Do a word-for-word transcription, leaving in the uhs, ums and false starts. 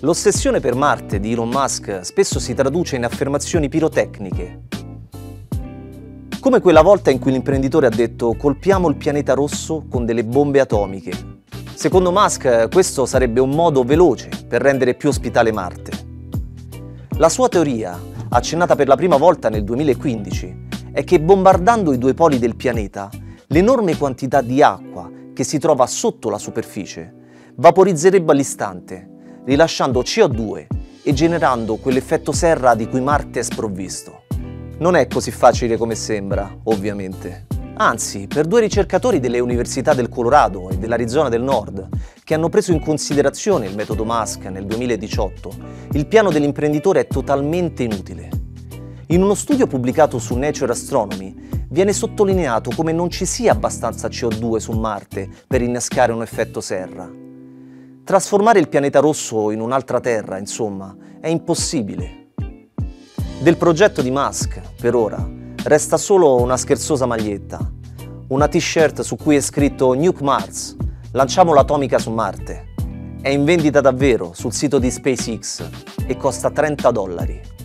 L'ossessione per Marte di Elon Musk spesso si traduce in affermazioni pirotecniche. Come quella volta in cui l'imprenditore ha detto «colpiamo il pianeta rosso con delle bombe atomiche». Secondo Musk questo sarebbe un modo veloce per rendere più ospitale Marte. La sua teoria, accennata per la prima volta nel duemilaquindici, è che bombardando i due poli del pianeta, l'enorme quantità di acqua che si trova sotto la superficie vaporizzerebbe all'istante, rilasciando C O due e generando quell'effetto serra di cui Marte è sprovvisto. Non è così facile come sembra, ovviamente. Anzi, per due ricercatori delle università del Colorado e dell'Arizona del Nord, che hanno preso in considerazione il metodo Musk nel duemiladiciotto, il piano dell'imprenditore è totalmente inutile. In uno studio pubblicato su Nature Astronomy viene sottolineato come non ci sia abbastanza C O due su Marte per innescare un effetto serra. Trasformare il pianeta rosso in un'altra Terra, insomma, è impossibile. Del progetto di Musk, per ora, resta solo una scherzosa maglietta, una t-shirt su cui è scritto Nuke Mars, lanciamo l'atomica su Marte. È in vendita davvero sul sito di SpaceX e costa trenta dollari.